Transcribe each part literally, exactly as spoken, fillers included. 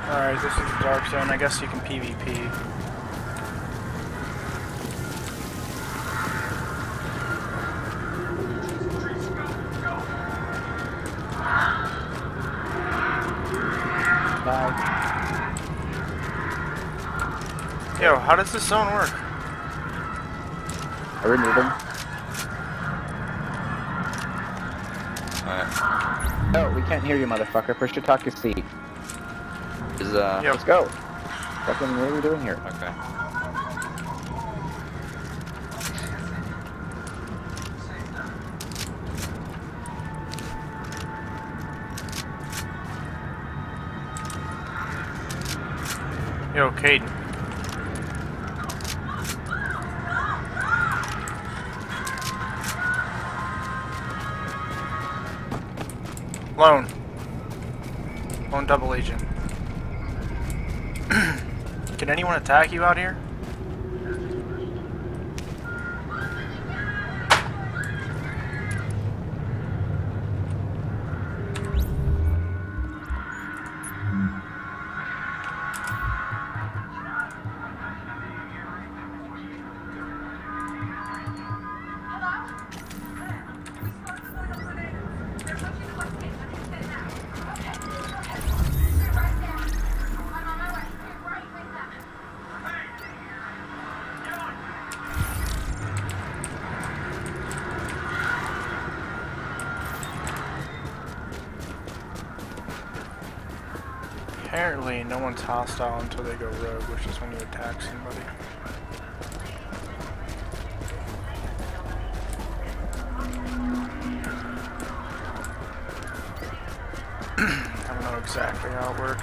Alright, this is the dark zone. I guess you can PvP. Bye. Yo, how does this zone work? I removed him. Alright. No, we can't hear you, motherfucker. Push your talk to C. Is, uh... Yo. Let's go. Fucking, what are we doing here? Okay. Yo, Caden. Lone. Lone double agent. Can anyone attack you out here? Apparently, no one's hostile until they go rogue, which is when you attack somebody. I don't know exactly how it works.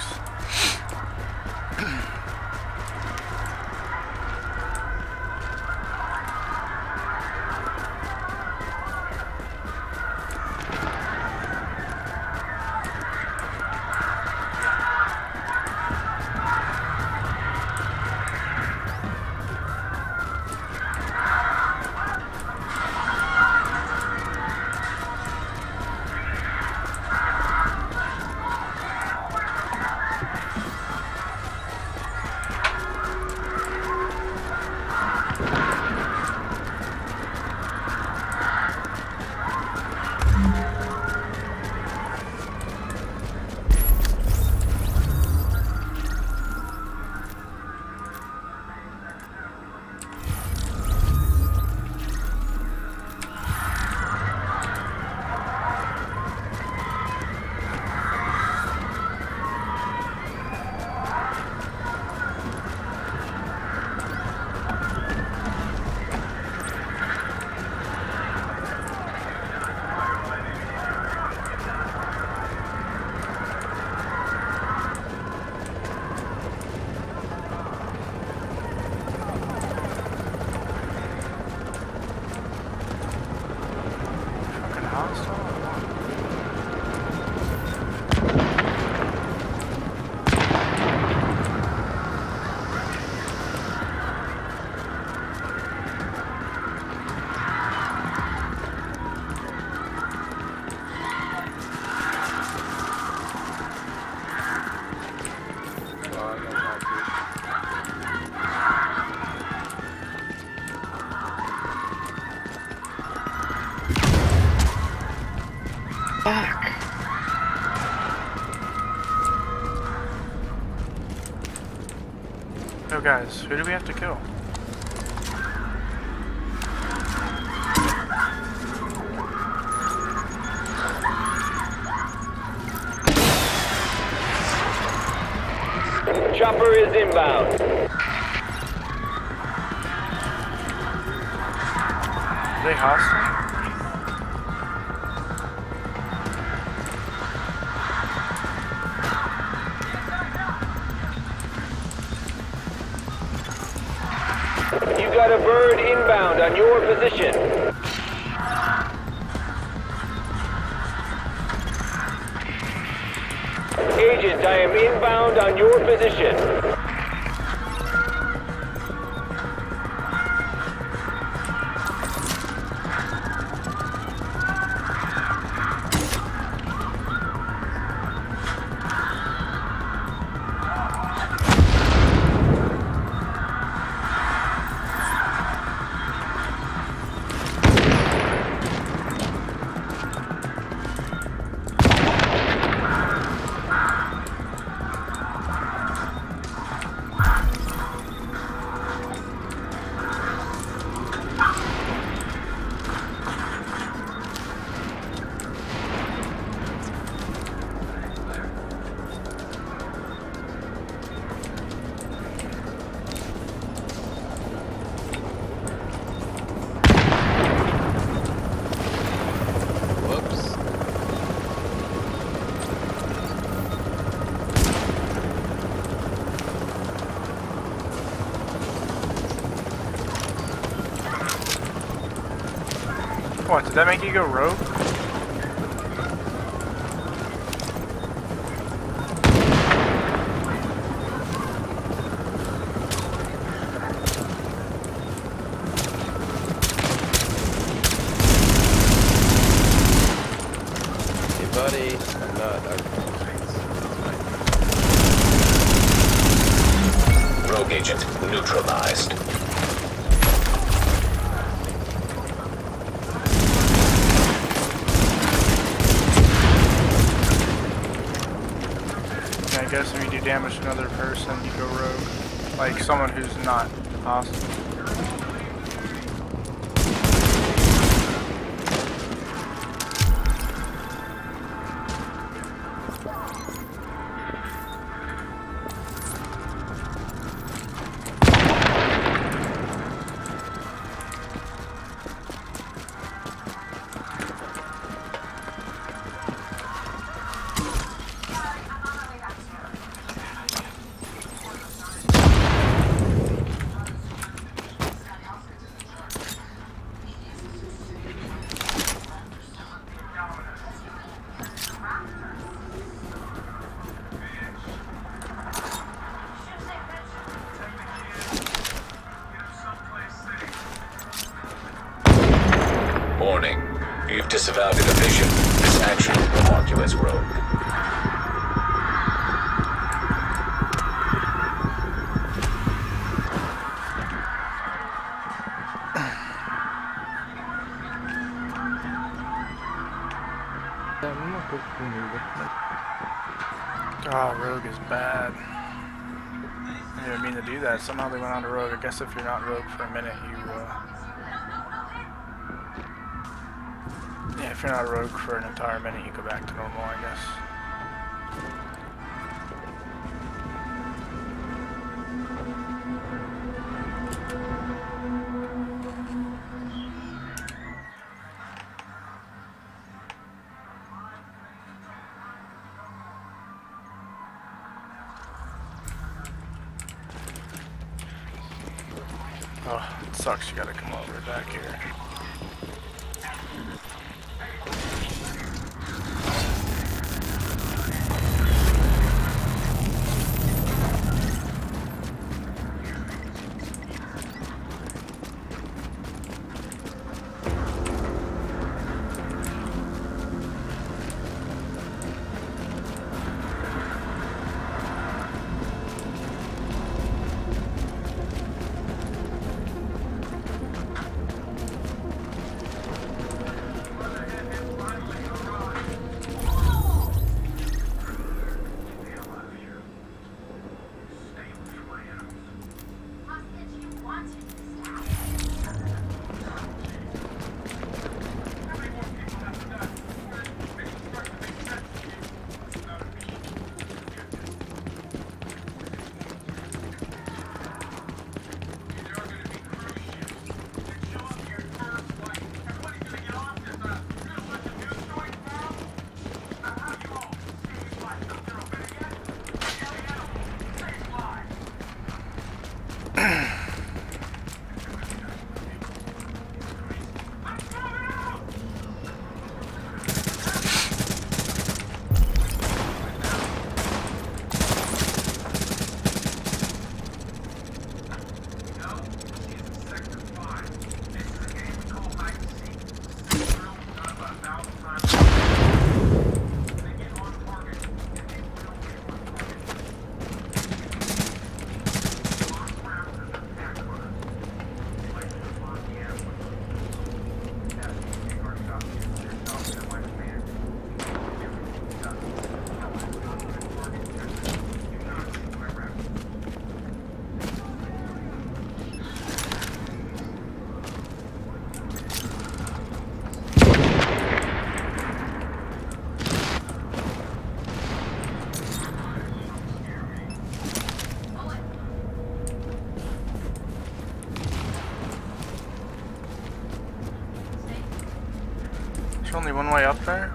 Yo guys, who do we have to kill? Chopper is inbound. Are they hostile? You got a bird inbound on your position. Agent, I am inbound on your position. What, did that make you go rogue? Hey buddy, I'm not. I'm... Rogue agent neutralized. I guess if you do damage to another person, you go rogue. Like someone who's not hostile. Warning. You've disavowed a division. This action will mark you as rogue. Oh, rogue is bad. I didn't mean to do that. Somehow they went on to rogue. I guess if you're not rogue for a minute, you, uh... yeah, if you're not rogue for an entire minute, you go back to normal, I guess. Oh, it sucks. You gotta come over back here. There's only one way up there?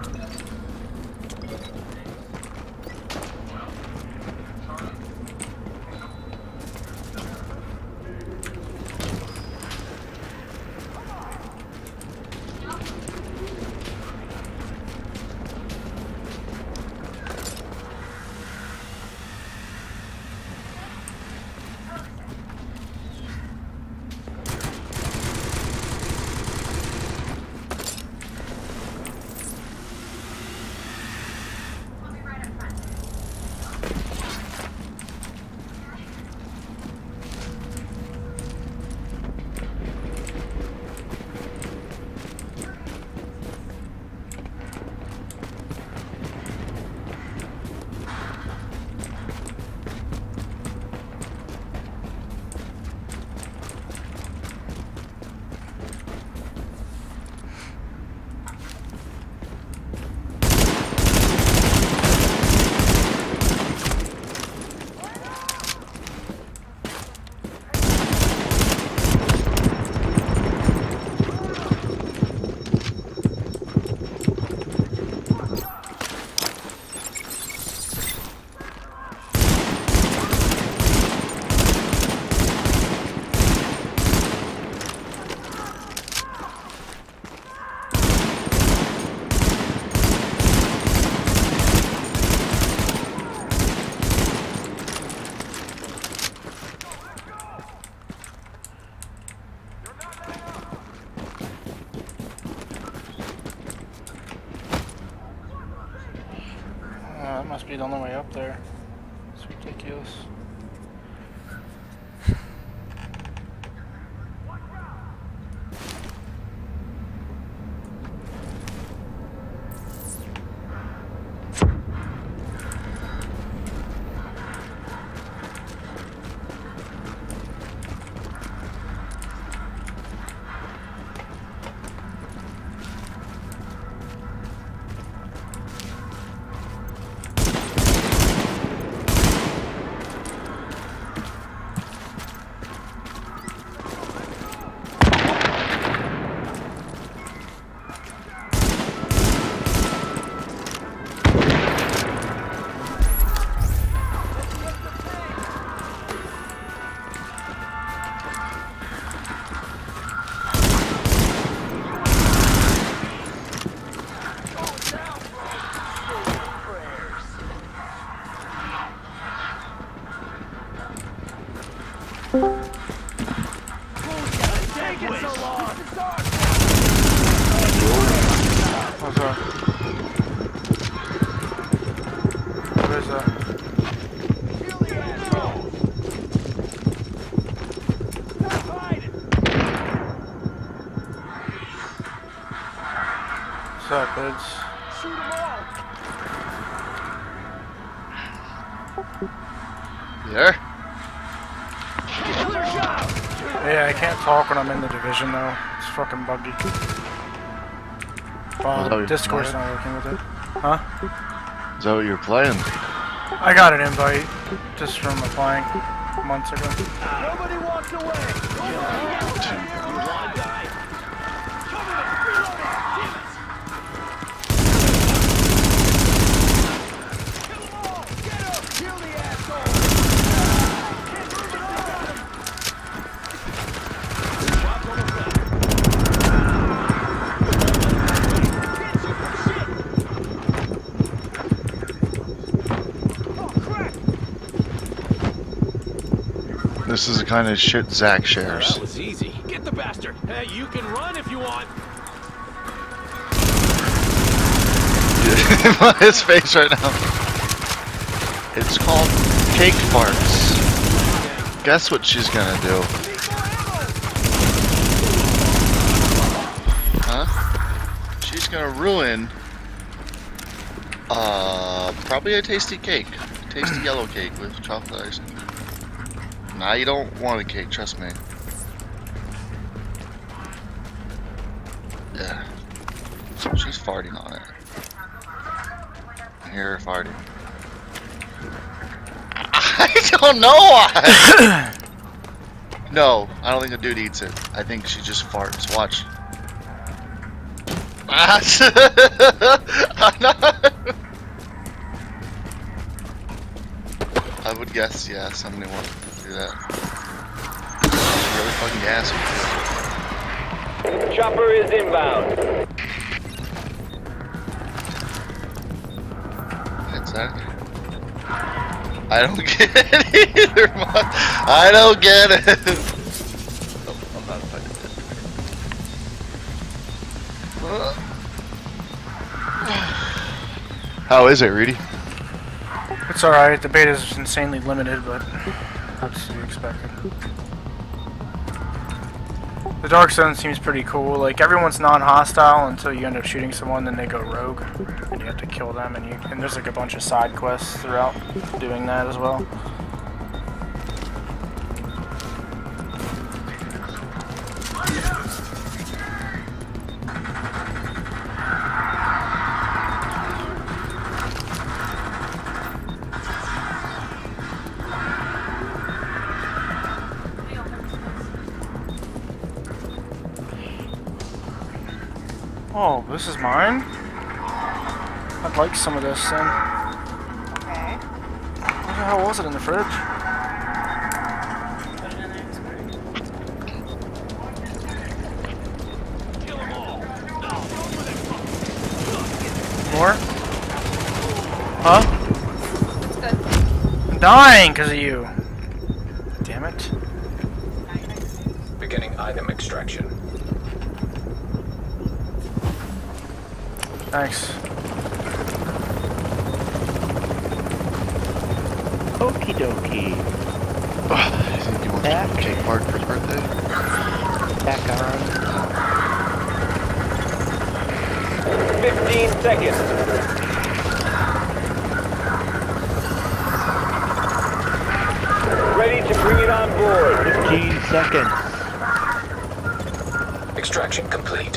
that must be the only way up there. It's ridiculous. What's up? What is that? What's up, kids? There? Yeah, I can't talk when I'm in the division though. It's fucking buggy. that Well, what Discord's you're not working with it. Huh? Is that what you're playing? I got an invite just from applying months ago. Nobody walks away. This is the kind of shit Zach shares. That was easy. Get the bastard. Hey, you can run if you want. His face right now. It's called cake farts. Guess what she's gonna do? Huh? She's gonna ruin uh probably a tasty cake. Tasty yellow cake with chocolate icing. Nah, you don't want a cake, trust me. Yeah. She's farting on it. I hear her farting. I don't know why! No, I don't think the dude eats it. I think she just farts. Watch. I would guess, yeah, somebody wants to do that. She's really fucking gassy. Chopper is inbound. That's that. I don't get it either, man. I don't get it. Oh, I'm not fucking dead. How is it, Reedy? It's alright, the beta is insanely limited, but that's to be expected. The Dark Zone seems pretty cool. Like, everyone's non-hostile until you end up shooting someone, then they go rogue, and you have to kill them, and you and there's like a bunch of side quests throughout doing that as well. Oh, this is mine? I'd like some of this then. What the hell was it in the fridge? More? Huh? I'm dying because of you. Damn it. Beginning item extraction. Thanks. Okie dokie. You think you want Back. to cake part for his birthday? Back on. Fifteen seconds. Ready to bring it on board. Fifteen seconds. Extraction complete.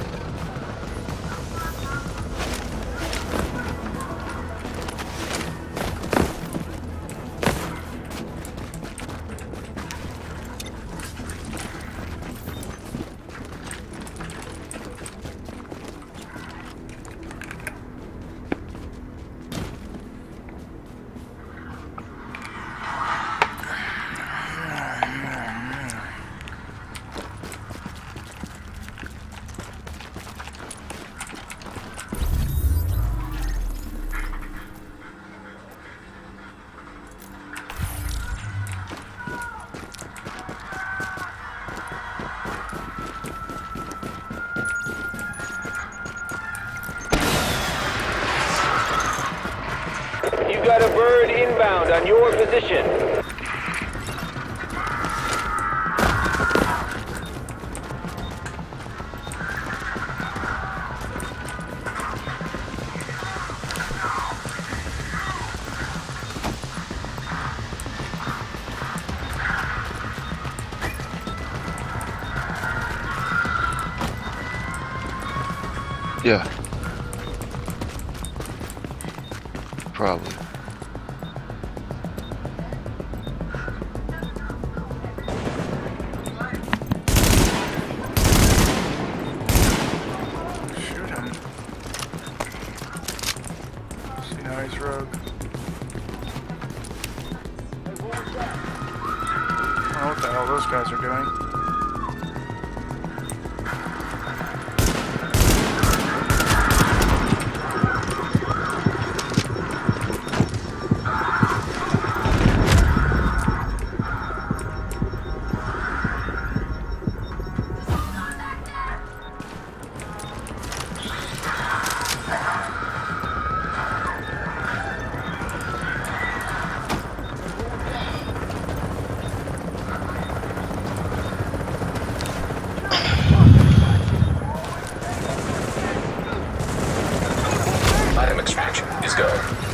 You got a bird inbound on your position. Yeah. Probably. Shoot him. See, now he's rogue. I don't know what the hell those guys are doing. Item extraction is go.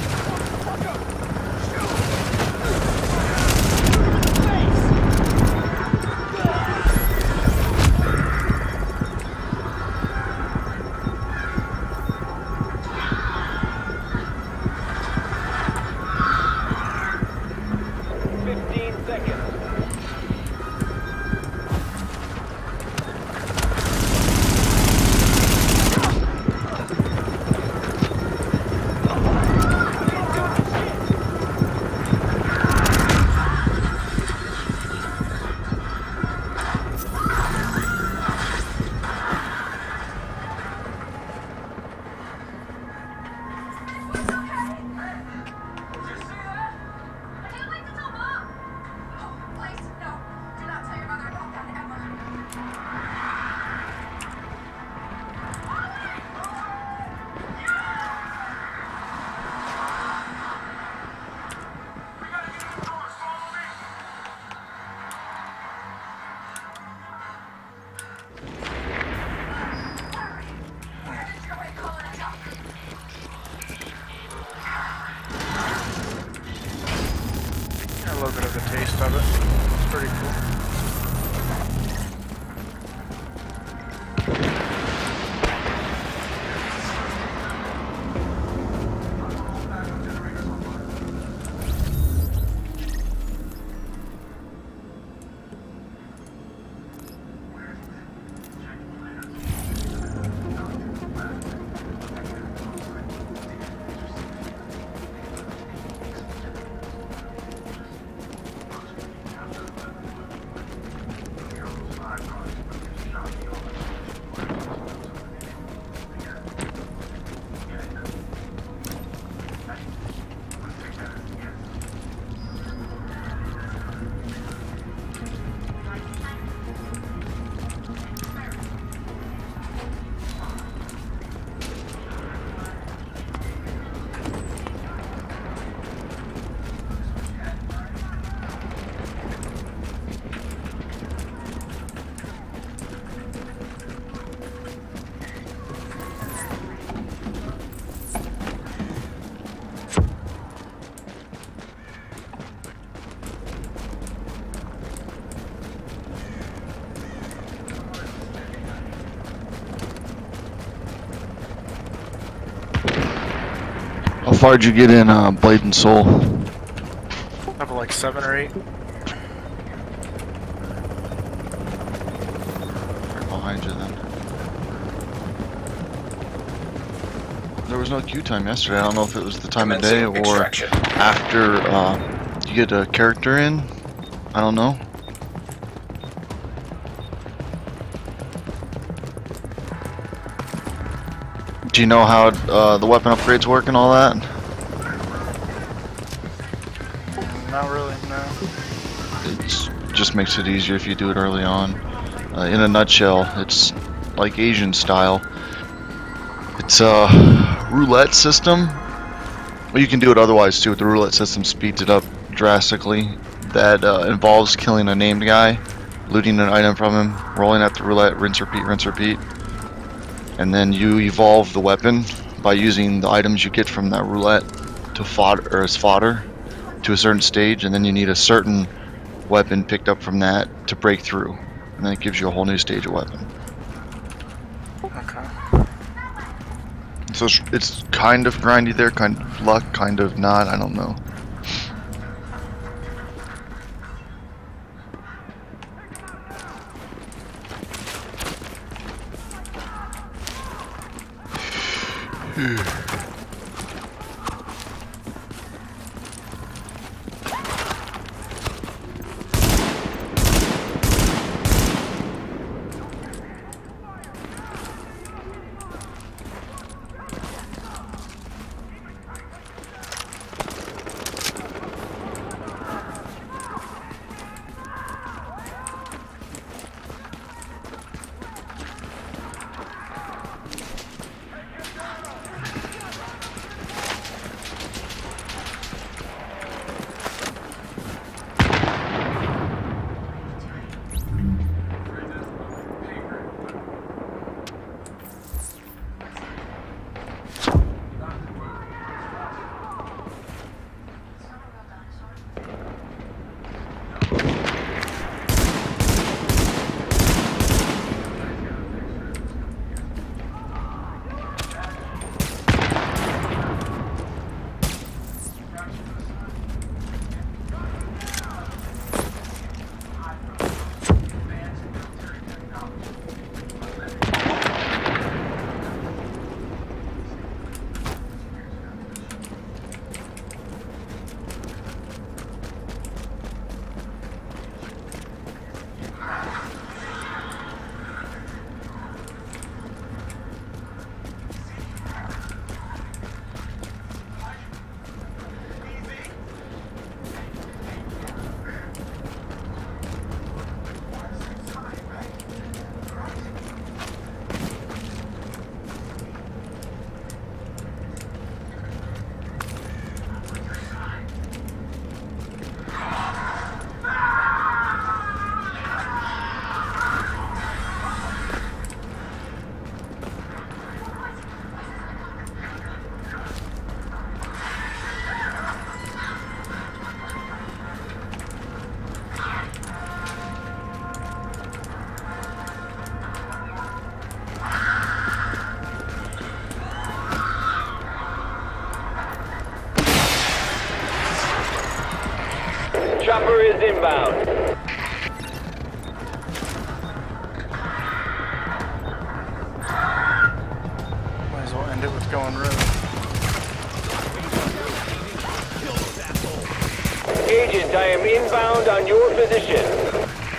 Fifteen seconds. A little bit of a taste of it. It's pretty cool. How far did you get in uh, Blade and Soul? Level like seven or eight. Right behind you then. There was no queue time yesterday. I don't know if it was the time of day or Extraction. after uh, you get a character in. I don't know. Do you know how uh, the weapon upgrades work and all that? Not really, no. It just makes it easier if you do it early on. Uh, in a nutshell, it's like Asian style. It's a roulette system. Well, you can do it otherwise too. The roulette system speeds it up drastically. That uh, involves killing a named guy, looting an item from him, rolling at the roulette, rinse, repeat, rinse, repeat. And then you evolve the weapon by using the items you get from that roulette to fodder, or as fodder to a certain stage, and then you need a certain weapon picked up from that to break through, and then it gives you a whole new stage of weapon. Okay. So it's, it's kind of grindy there, kind of luck, kind of not, I don't know. Chopper is inbound. Might as well end it with going rogue. Agent, I am inbound on your position.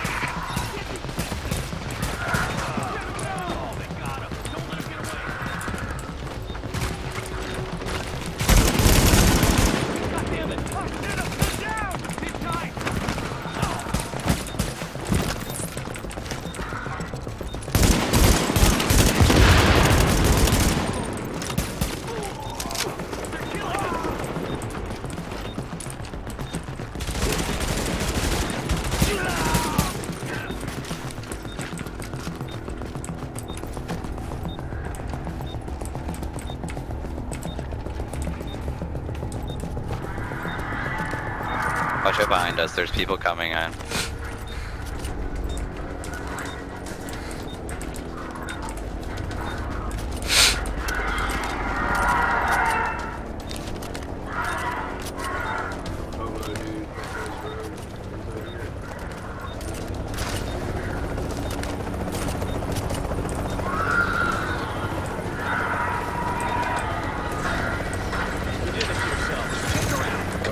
Watch out behind us, there's people coming in.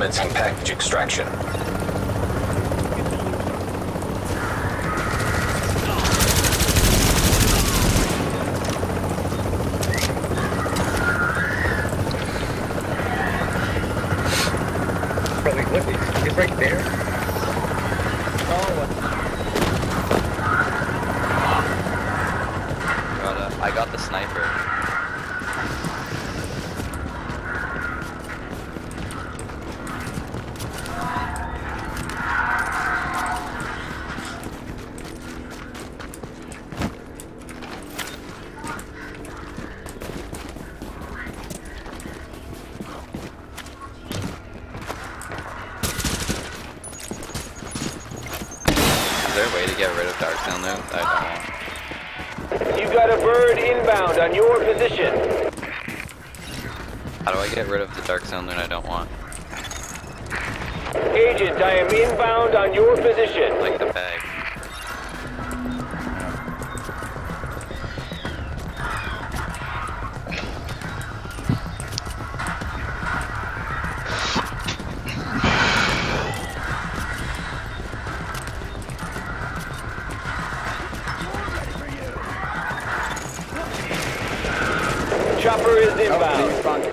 Commencing package extraction. Probably look, it's, it's right there. Oh, Got a, I got the sniper. Is there a way to get rid of Dark Zone loot? I don't want. You got a bird inbound on your position. How do I get rid of the Dark Zone loot I don't want? Agent, I am inbound on your position. Like the bag. Chopper is inbound.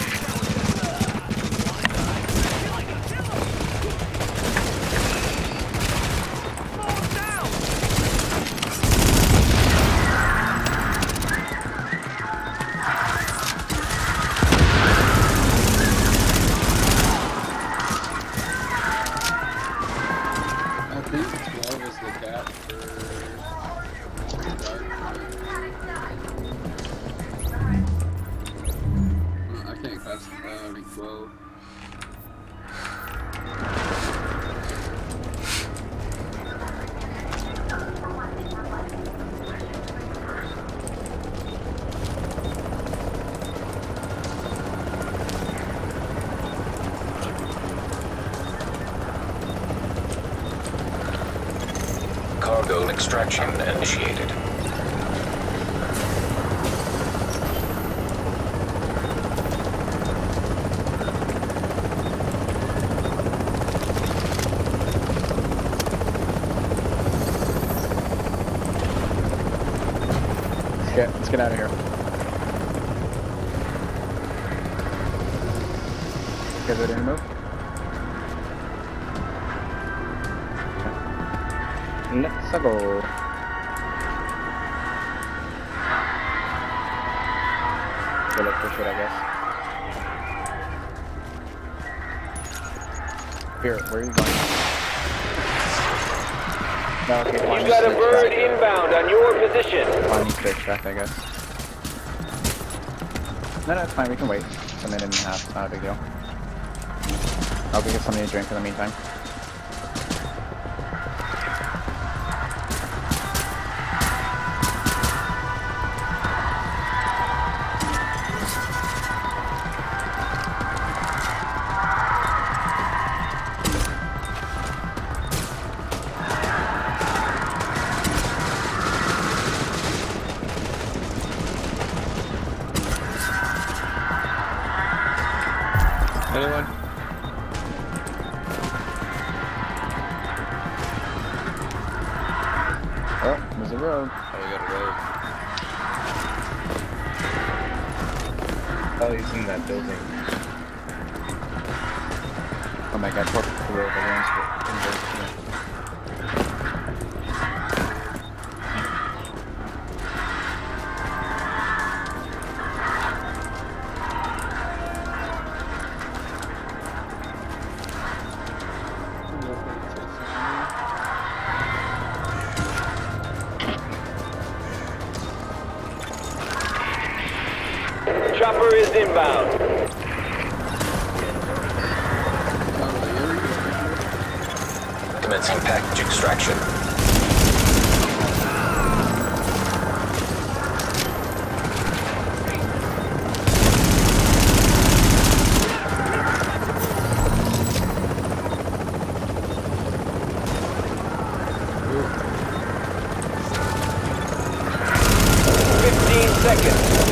I think twelve is the cap for dark. Uh, I can't class uh, rank twelve. Cargo extraction initiated. Shit, let's get out of here. You guys ready to move? Let's go. Go look for shit, I guess. Here, where are you going? No, okay, fine. You got a bird inbound on your position. Fine, you can extract, I guess. No, no, it's fine. We can wait. It's a minute and a half. It's not a big deal. I'll go get something to drink in the meantime. Anyone? Oh, there's a road. Oh, we got a road. Oh, he's in that building. Oh my god, poor the road. The road's inverted. Chopper is inbound. Commencing package extraction. Fifteen seconds.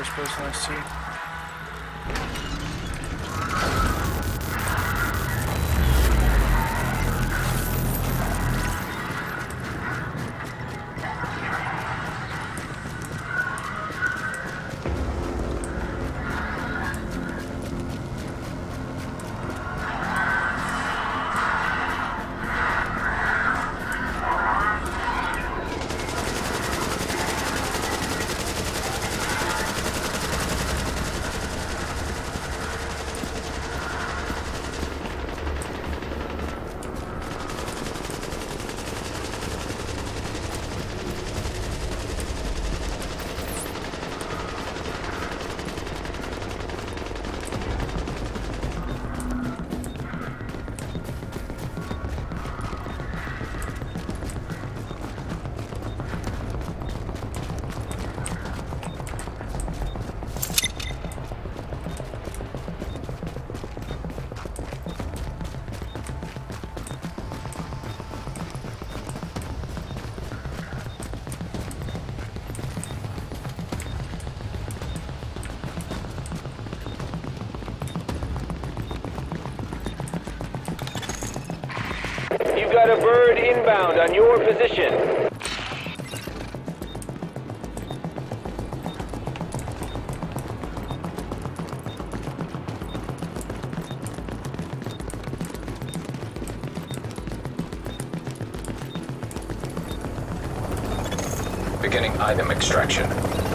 first person I see. You've got a bird inbound on your position. Beginning item extraction.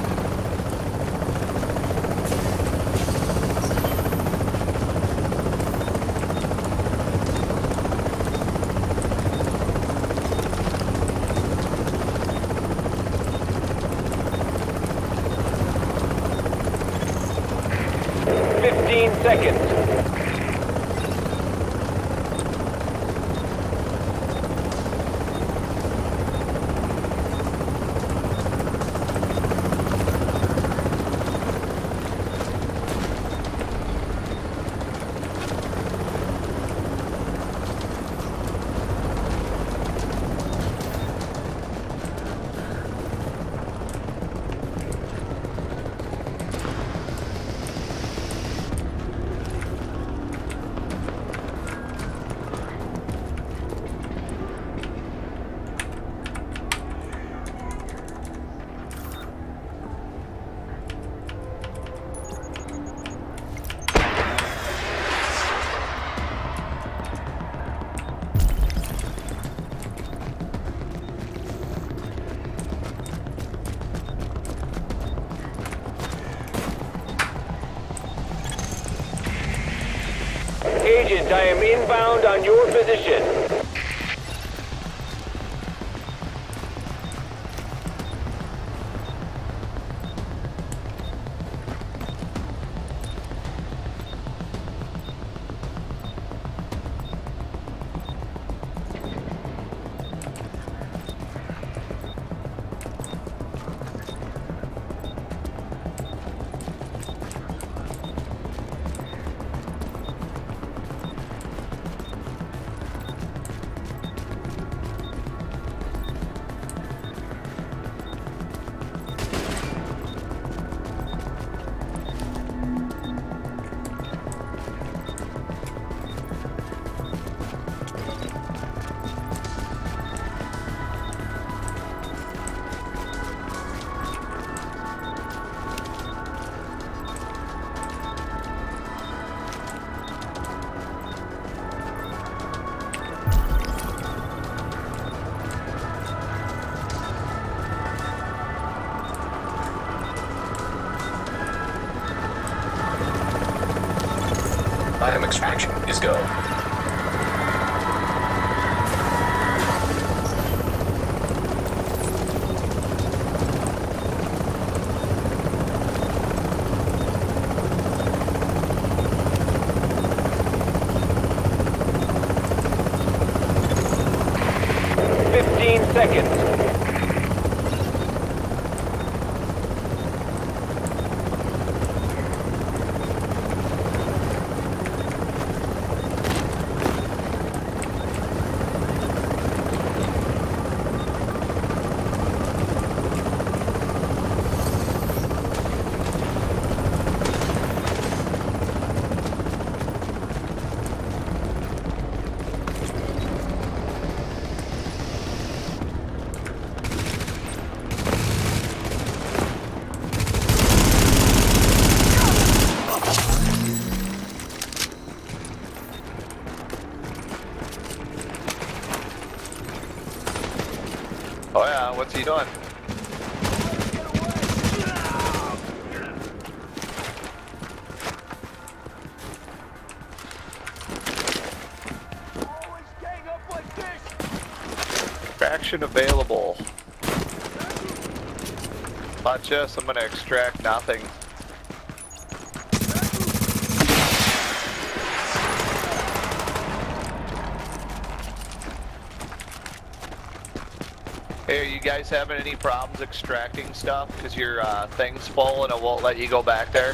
Fifteen seconds. Agent, I am inbound on your position. Item extraction is go. Fifteen seconds. Oh yeah, what's he doing? Extraction available. Watch this, I'm gonna extract nothing. Hey, are you guys having any problems extracting stuff? Because your uh, thing's full and it won't let you go back there?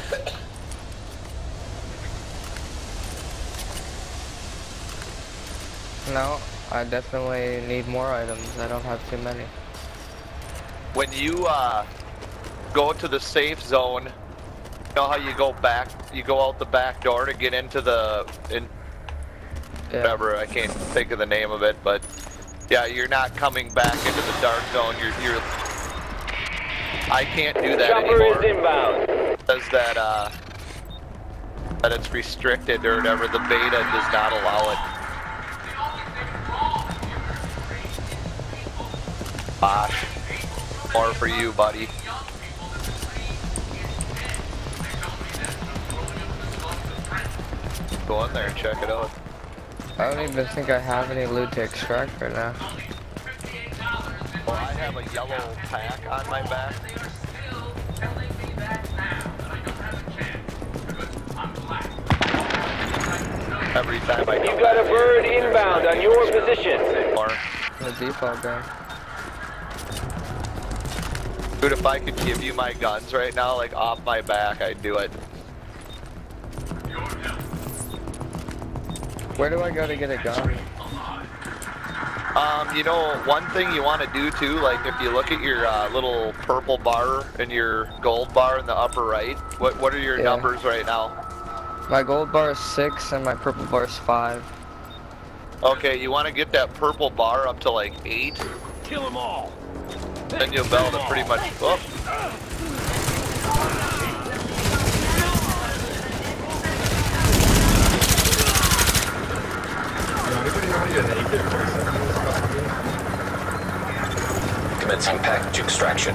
No, I definitely need more items. I don't have too many. When you uh, go to the safe zone, you know how you go back, you go out the back door to get into the, in, yeah. whatever, I can't think of the name of it, but yeah, you're not coming back into the dark zone, you're, you're, I can't do that Chopper anymore. is inbound. It says that, uh, that it's restricted or whatever, the beta does not allow it. Bosh. More for you, buddy. Go in there and check it out. I don't even think I have any loot to extract right now. Well, I have a yellow pack on my back. Every time I come You got a back bird here, inbound on your position. more. The default gun. Dude, if I could give you my guns right now, like off my back, I'd do it. Where do I go to get a gun? Um, you know, one thing you want to do too, like if you look at your uh, little purple bar and your gold bar in the upper right, what what are your Yeah. numbers right now? My gold bar is six and my purple bar is five. Okay, you want to get that purple bar up to like eight. Kill them all. Then you'll be able to pretty much. Oh. Commencing package extraction.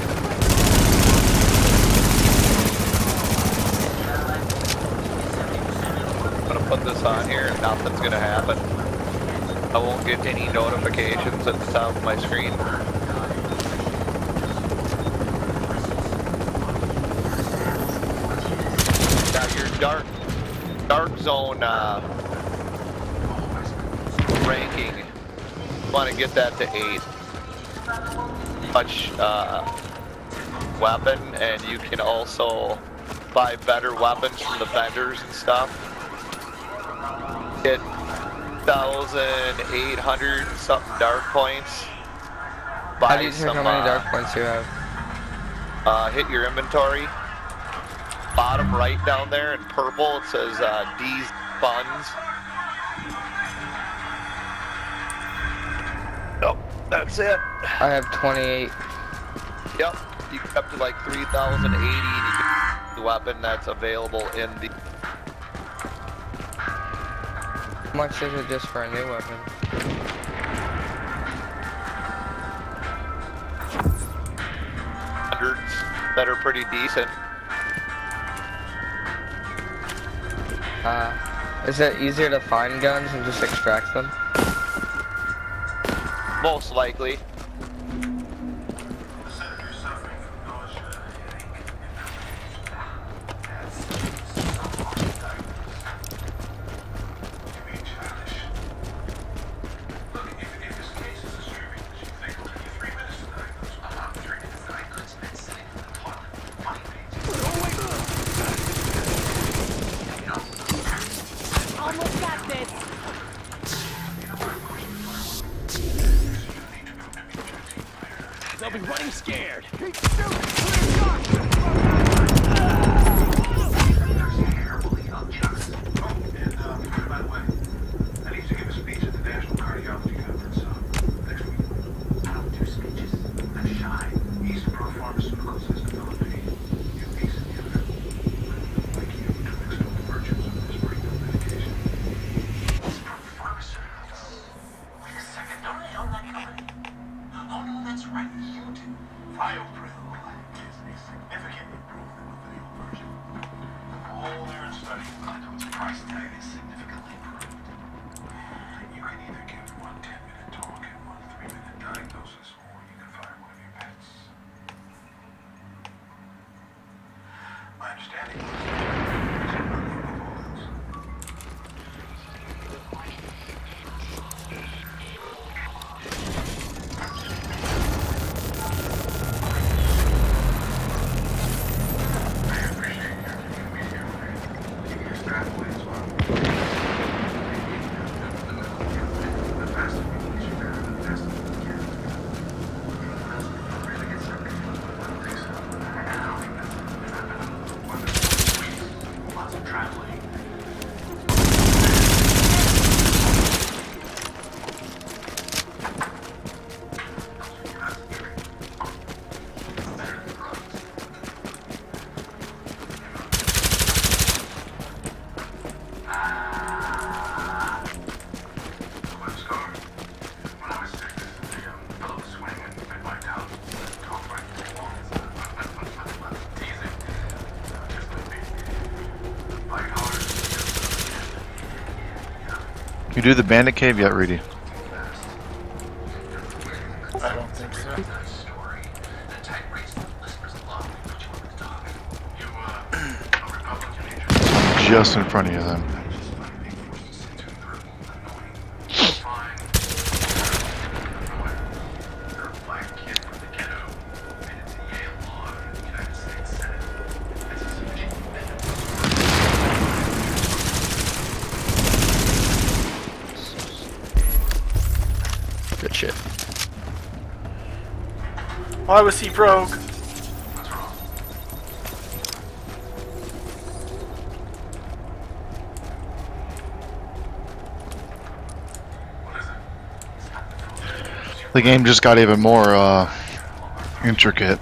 I'm gonna put this on here and nothing's gonna happen. I won't get any notifications at the top of my screen. Now your dark, dark zone uh, ranking, you want to get that to eight. Much uh, weapon, and you can also buy better weapons from the vendors and stuff. Get one thousand eight hundred something dark points. Buy How do you check some, how many uh, dark points you have? Uh, hit your inventory. Bottom right down there in purple, it says uh, D's funds. Nope, that's it. I have twenty-eight. Yep, you get up to like three thousand eighty and you get the weapon that's available in the... How much is it just for a new weapon? Hundreds that are pretty decent. Uh, is it easier to find guns and just extract them? Most likely. You do the bandit cave yet, Reedy? I don't think so. Just in front of you then. Good shit. Why was he broke? The game just got even more uh, intricate.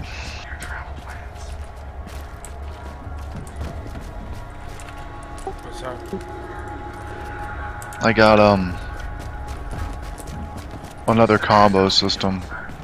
What's up? I got um another combo system.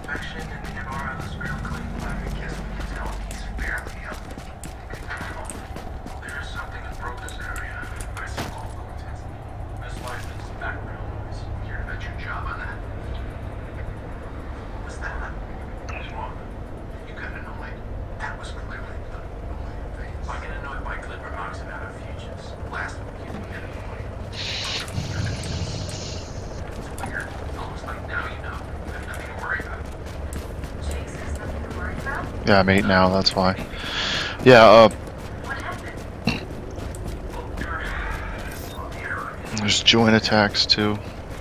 Yeah, I'm eight now, that's why. Yeah, uh... there's joint attacks too.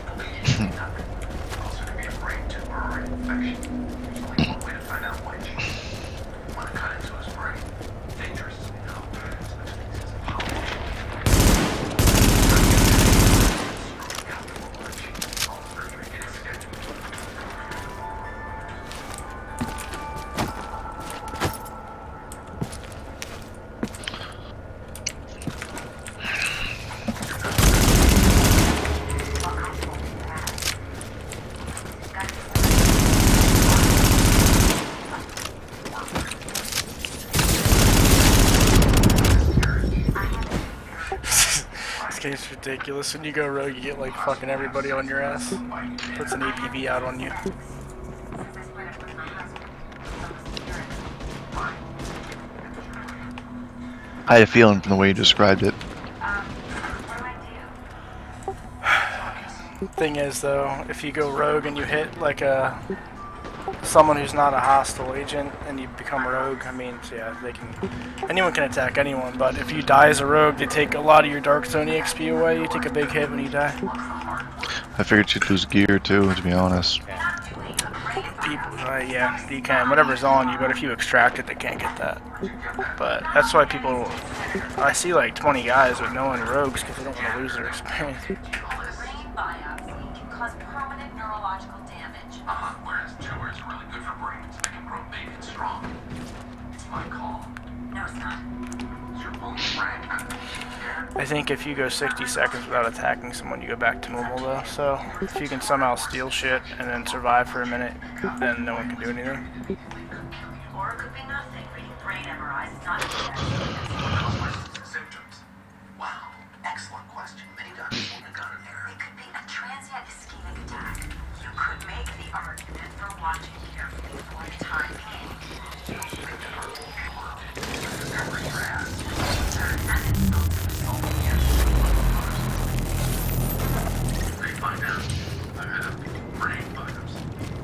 It's ridiculous. When you go rogue, you get like fucking everybody on your ass. Puts an A P B out on you. I had a feeling from the way you described it. Thing is, though, if you go rogue and you hit like a someone who's not a hostile agent and you become rogue, I mean, so yeah, they can. Anyone can attack anyone, but if you die as a rogue, they take a lot of your Dark Zone E X P away. You take a big hit when you die. I figured you'd lose gear too, to be honest. People, uh, yeah, you can. Whatever's on you, but if you extract it, they can't get that. But that's why people. I see like twenty guys with no one rogues because they don't want to lose their experience. Cause permanent neurological damage. Uh-huh, whereas tumors are really good for brains, making growth big and strong. It's my call. No, it's not. It's your only rank. I think if you go sixty seconds without attacking someone, you go back to normal though. So if you can somehow steal shit and then survive for a minute, then no one can do anything. Or it could be nothing. Reading brain M R Is is not Symptoms. Wow, excellent question. Minigun, gun error. It could be a transient ischemic attack. You could make the argument for watching carefully for the time being. They find out I had a brain virus.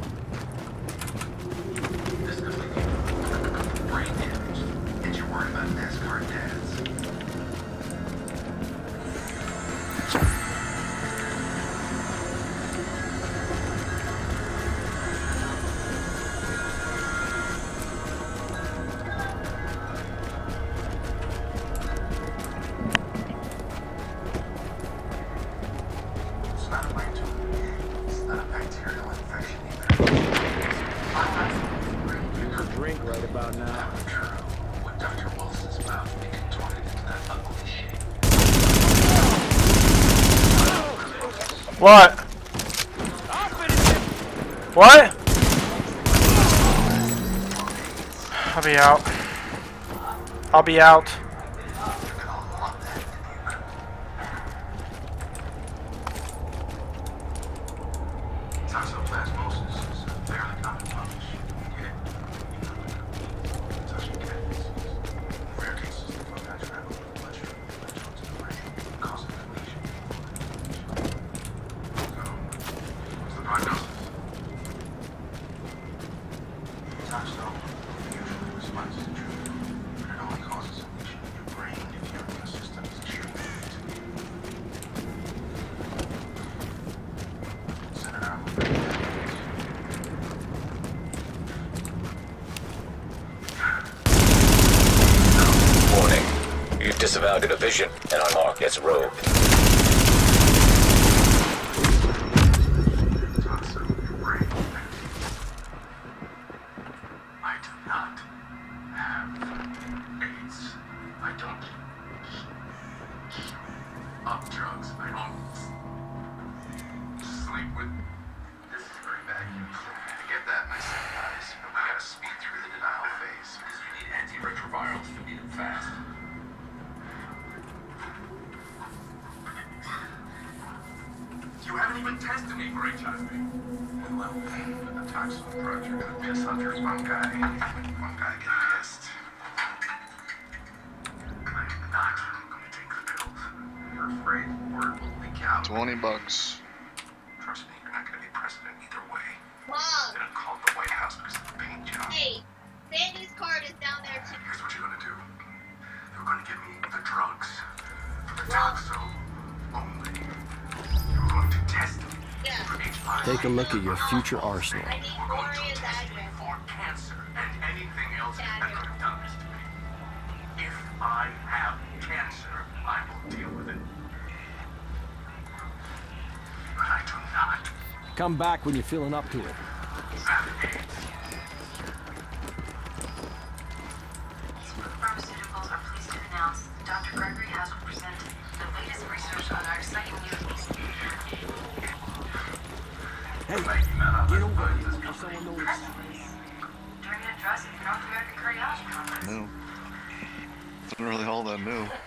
This could lead you brain damage. Get you worried about NASCAR dads. It's not a brain tumor. It's not a bacterial infection either. You can drink right about now. With Doctor Wilson's mouth being contorted into that ugly shape. What? What? I'll be out. I'll be out. disavow the division and are marked as rogue. I do not have AIDS. I don't up drugs. I don't sleep with. This is very bad news. I get that, my sympathize, but we gotta speed through the denial phase because you need antiretrovirals. You need them fast. You haven't even tested me for H I V. Well, the toxin drugs are gonna piss on your one guy. One guy get pissed. I'm not gonna take the pills. You're afraid word will leak out. Twenty bucks. Trust me, you're not gonna be president either way. Mom! I'm gonna call the White House because of the paint job. Hey, Sandy's card is down there too. Here's what you're gonna do. You're gonna give me the drugs for the toxo only. You're going to test me for H I V. Take a look at your future arsenal. I need We're going to Gloria's test me address. for cancer and anything else that Dagger. could have done this to me. If I have cancer, I will deal with it. But I do not Come back when you're feeling up to it. have AIDS. Pharmaceuticals are pleased to announce that Doctor Gregory has presented the latest research on our exciting new Hey, get over here before someone notices. during an address at the North American Cardiology Conference. New. Wasn't really all that new.